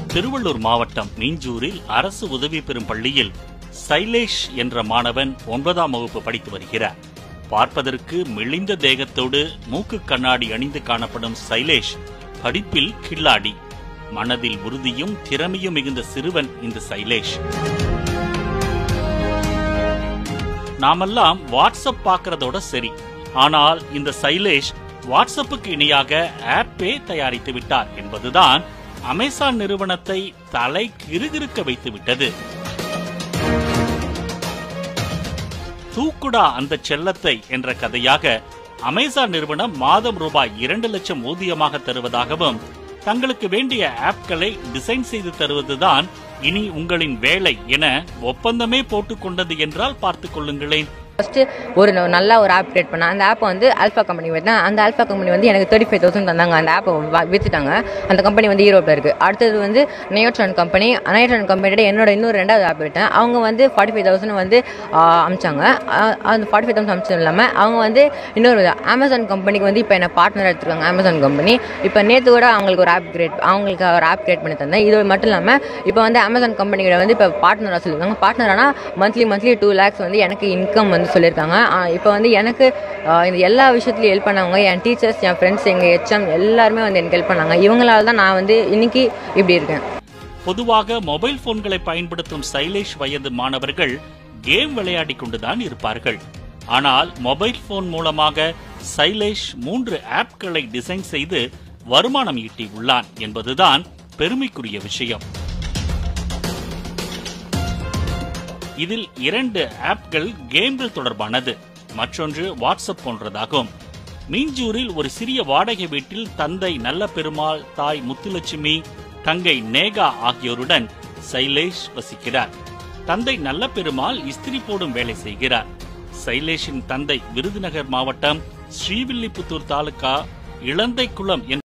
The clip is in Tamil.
திருவள்ளூர் மாவட்டம் மீஞ்சூரில் அரசு உதவி பெறும் பள்ளியில் சைலேஷ் என்ற மாணவன் 9ஆம் வகுப்பு படித்து வருகிறார். பார்ப்பதற்கு மெலிந்த தேகத்தோடு மூக்கு கண்ணாடி அணிந்து காணப்படும் சைலேஷ் படிப்பில் கில்லாடி. மனதில் உறுதியும் திறமையும் மிகுந்த சிறுவன் இந்த சைலேஷ். நாமெல்லாம் வாட்ஸ்அப் பார்க்கறதோட சரி, ஆனால் இந்த சைலேஷ் வாட்ஸ்அப்புக்கு இணையாக ஆப்பே தயாரித்து விட்டார் என்பதுதான் அமேசான் நிறுவனத்தை தலை கிறுகிறுக்க வைத்து விட்டது. தூக்குடா அந்த செல்லத்தை என்ற கதையாக அமேசான் நிறுவனம் மாதம் ரூபாய் 2 லட்சம் ஊதியமாக தருவதாகவும், தங்களுக்கு வேண்டிய ஆப்களை டிசைன் செய்து தருவதுதான் இனி உங்களின் வேலை என ஒப்பந்தமே போட்டுக் கொண்டது என்றால் பார்த்துக் கொள்ளுங்களேன். ஃபர்ஸ்ட் ஒரு நல்ல ஒரு ஆப் கிரியேட் பண்ணேன். அந்த ஆப்பை வந்து ஆல்ஃபா கம்பெனி விற்றேன். அந்த ஆல்ஃபா கம்பெனி வந்து எனக்கு 35,000 தந்தாங்க. அந்த ஆப்பை விற்றுட்டாங்க. அந்த கம்பெனி வந்து ஈரோப்பில் இருக்குது. அடுத்தது வந்து நயோட்ரான் கம்பெனி என்னோட இன்னொரு 2வது ஆப் விட்டேன். அவங்க வந்து 45,000 வந்து அமிச்சாங்க. அந்த 45,000 அமிச்சது இல்லாமல் அவங்க வந்து இன்னொரு அமேசான் கம்பெனிக்கு வந்து இப்போ என்ன பார்ட்னர் எடுத்துருக்காங்க. அமேசான் கம்பெனி இப்போ நேற்று கூட அவங்களுக்கு ஒரு ஆப் கிரியேட் பண்ணி தந்தேன். இது மட்டும் இல்லாமல் இப்போ வந்து அமேசான் கம்பெனியோட வந்து இப்போ பார்ட்னராக சொல்லியிருக்காங்க. பார்ட்னரானா மந்த்லி 2 lakhs வந்து எனக்கு இன்கம் வந்து சொல்லியிருக்காங்க. இப்போ வந்து எனக்கு இந்த எல்லா விஷயத்துலையும் ஹெல்ப் பண்ணவங்க என் டீச்சர்ஸ், என் ஃப்ரெண்ட்ஸ், எங்கள் HM எல்லாருமே வந்து எனக்கு ஹெல்ப் பண்ணாங்க. இவங்களால தான் நான் வந்து இன்னைக்கு இப்படி இருக்கேன். பொதுவாக மொபைல் போன்களை பயன்படுத்தும் சைலேஷ் வயது மாணவர்கள் கேம் விளையாடி கொண்டுதான் இருப்பார்கள். ஆனால் மொபைல் போன் மூலமாக சைலேஷ் 3 ஆப்களை டிசைன் செய்து வருமானம் ஈட்டி உள்ளான் என்பதுதான் பெருமைக்குரிய விஷயம். இதில் 2 ஆப்கள் கேம்கள் தொடர்பானது, மற்றொன்று வாட்ஸ்அப் போன்றதாகும். மீஞ்சூரில் ஒரு சிறிய வாடகை வீட்டில் தந்தை நல்ல பெருமாள், தாய் முத்துலட்சுமி, தங்கை நேகா ஆகியோருடன் சைலேஷ் வசிக்கிறார். தந்தை நல்ல பெருமாள் இஸ்திரி போடும் வேலை செய்கிறார். சைலேஷின் தந்தை விருதுநகர் மாவட்டம் ஸ்ரீவில்லிபுத்தூர் தாலுகா இளந்தைக்குளம்